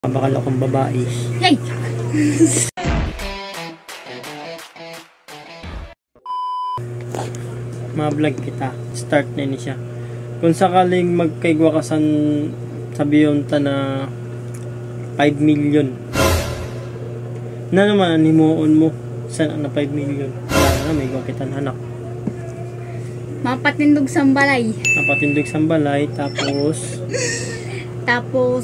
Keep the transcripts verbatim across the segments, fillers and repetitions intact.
Bakal akong babae. Yay! Ma-vlog kita. Start na ni siya. Kung sakaling magkaigwakasan sa biyonta na five million. Na naman animuon mo. Saan na five million? Wala na, may gwakitan anak. Mapatindog sambalay. Napatindog sambalay. Tapos Tapos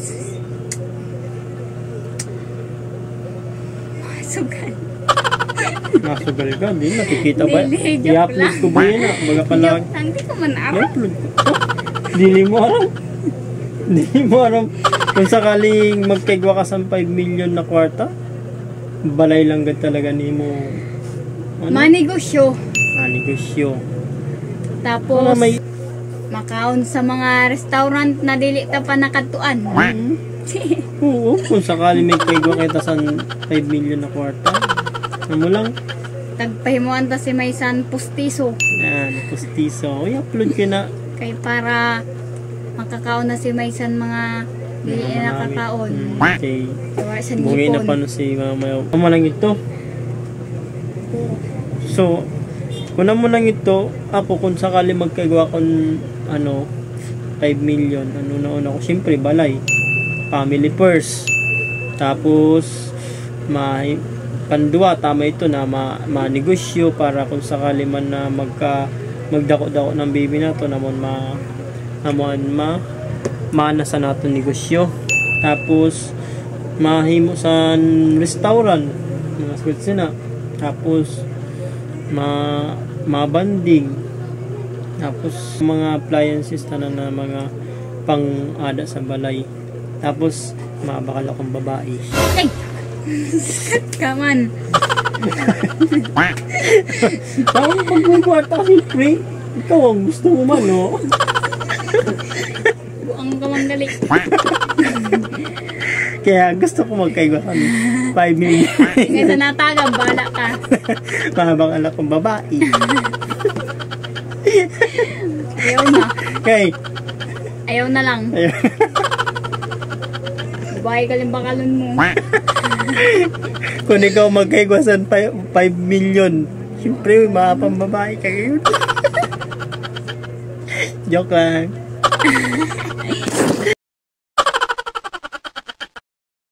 Masugal. masugal ka. Hindi nakikita ba? Dili, joke I-upload lang. ko ba yun ah? Baga pala. Joke lang, di ko man aram. I-upload ko. Dili mo aram. Dili mo aram. Kung sakaling magkaigwa ka sa five million na kwarta, balay lang gad talaga ni mo. Ano? Manegosyo. Manegosyo. Tapos Ano may... makaon sa mga restaurant na dili ta pa nakatuan. Hmm? Oo, kung sakaling may kaigwa kita sa five million na kwarta, ano mo lang? Tagpahimuan ta si Maysan Pustiso. Yan, pustiso. I-upload ko na. Kay para makakaon na si Maysan mga dili Mga na marami. nakakaon. Hmm, okay. Gawa sa Bugay na pa ngipon. no si Mama. Ano mo lang ito? So, kuna mo lang ito, ako kung sakali magkagawa kong ano, five million, ano na una ko, siyempre balay, family first, tapos may pandua, tama ito na ma, manegosyo para kung sakali man na magka magdako-dako ng baby na to namon ma namon ma mana sa nato negosyo, tapos mahimo sa restaurant mga sweets na, tapos ma mabanding, tapos mga appliances na na mga pang-ada sa balay, tapos mabakal akong babae. Ay! Come on. Tawag pag may kwarta, siyempre ikaw ang gusto mo man, no? Buang ka manggali. Kaya gusto ko magkaigwa kami five million. Ngay sa natagam, bala ka. Mabakal akong babae. Ayaw na. Okay. Ayaw na lang. Ayun. Babae ka lang bakalon mo. Kung ikaw magkaigwa sa five million, siyempre mapang babae ka ngayon. Joke lang.